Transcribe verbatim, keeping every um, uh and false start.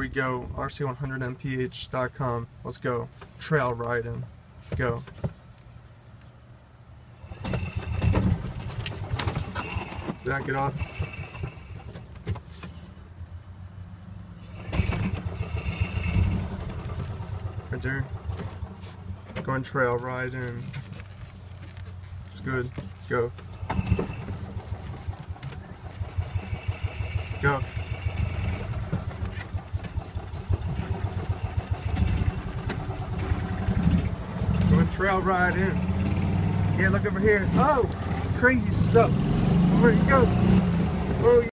we go. R C one hundred M P H dot com. Let's go. Trail riding. Go. Back it off. Right there. Going trail riding. It's good. Go. Go. Going trail riding. Yeah, look over here. Oh, crazy stuff. Where'd you go? Oh.